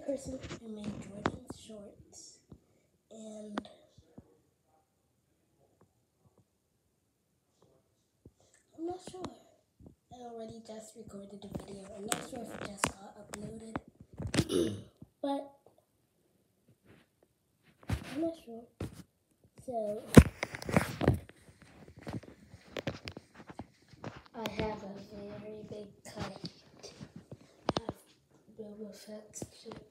person who made Jordan's shorts, and I'm not sure. I already just recorded the video. I'm not sure if it just got uploaded, but I'm not sure. So I have a very big kite. I have Boba Fett's ship.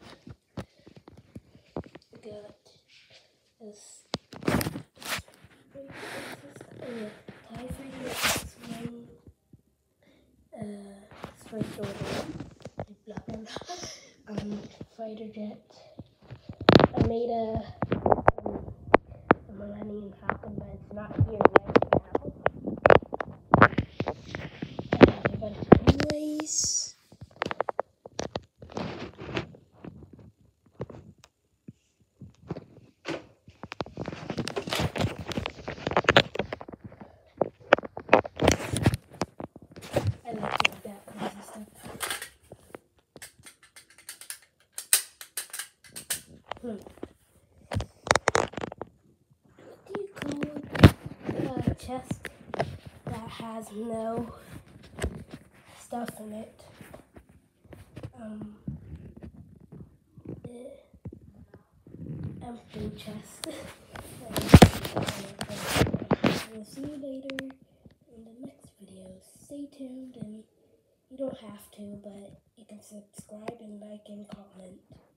I got this TIE Fighter X-Wing, Space Order, blah blah blah, fighter jet. I made a Millennium Falcon, but it's not here right now. I have a bunch of toys. I like to do that crazy stuff. What do you call a chest that has no stuff in it? Empty chest. We'll see you later in the next video. Stay tuned, and you don't have to, but you can subscribe and like and comment.